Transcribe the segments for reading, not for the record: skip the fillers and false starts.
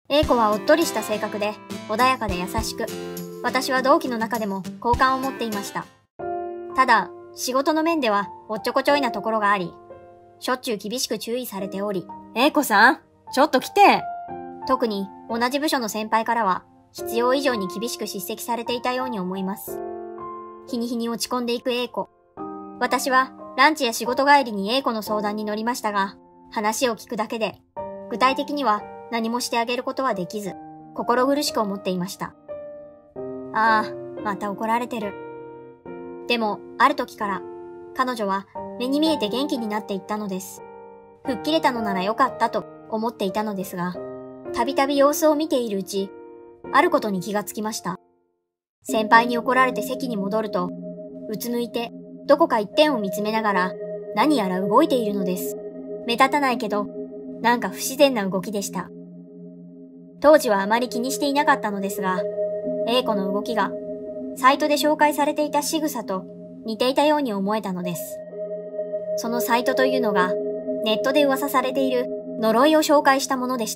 A子はおっとりした性格で、穏やかで優しく、私は同期の中でも好感を持っていました。ただ、仕事の面ではおっちょこちょいなところがあり、しょっちゅう厳しく注意されており、 A子さん、ちょっと来て。 特に同じ部署の先輩からは、必要以上に厳しく叱責されていたように思います。日に日に落ち込んでいく A子。私はランチや仕事帰りに A子の相談に乗りましたが、話を聞くだけで、具体的には何もしてあげることはできず、心苦しく思っていました。ああ、また怒られてる。でも、ある時から、彼女は目に見えて元気になっていったのです。吹っ切れたのならよかったと思っていたのですが、たびたび様子を見ているうち、あることに気がつきました。先輩に怒られて席に戻ると、うつむいて、どこか一点を見つめながら、何やら動いているのです。目立たないけど、なんか不自然な動きでした。当時はあまり気にしていなかったのですが、A子の動きが、サイトで紹介されていた仕草と似ていたように思えたのです。そのサイトというのが、ネットで噂されている呪いを紹介したものでした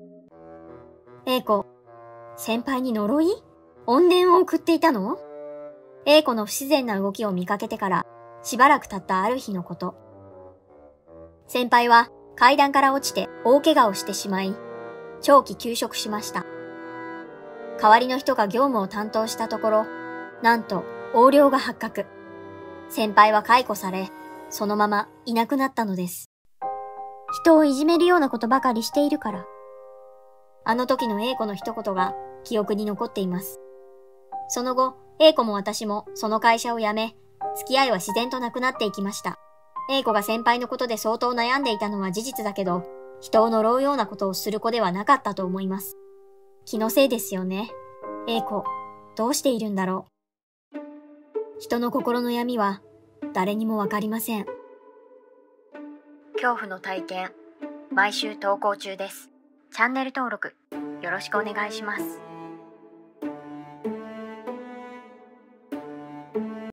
。A子、先輩に呪い？怨念を送っていたの？ A子の不自然な動きを見かけてから、しばらく経ったある日のこと。先輩は階段から落ちて大怪我をしてしまい、長期休職しました。代わりの人が業務を担当したところ、なんと横領が発覚。先輩は解雇され、そのままいなくなったのです。人をいじめるようなことばかりしているから。あの時の A 子の一言が記憶に残っています。その後、A 子も私もその会社を辞め、付き合いは自然となくなっていきました。A 子が先輩のことで相当悩んでいたのは事実だけど、人を呪うようなことをする子ではなかったと思います。気のせいですよね。A 子、どうしているんだろう。人の心の闇は誰にもわかりません。恐怖の体験、毎週投稿中です。チャンネル登録よろしくお願いします。